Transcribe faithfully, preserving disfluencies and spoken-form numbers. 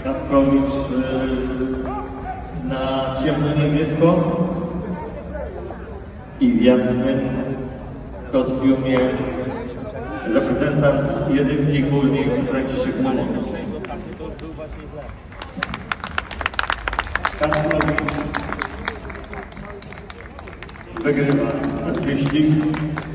Kasprowicz na ciemno-niebiesko i w jasnym kostiumie reprezentant jedynki Górnik Franciszek Malewicz. Kasprowicz wygrywa ten wyścig.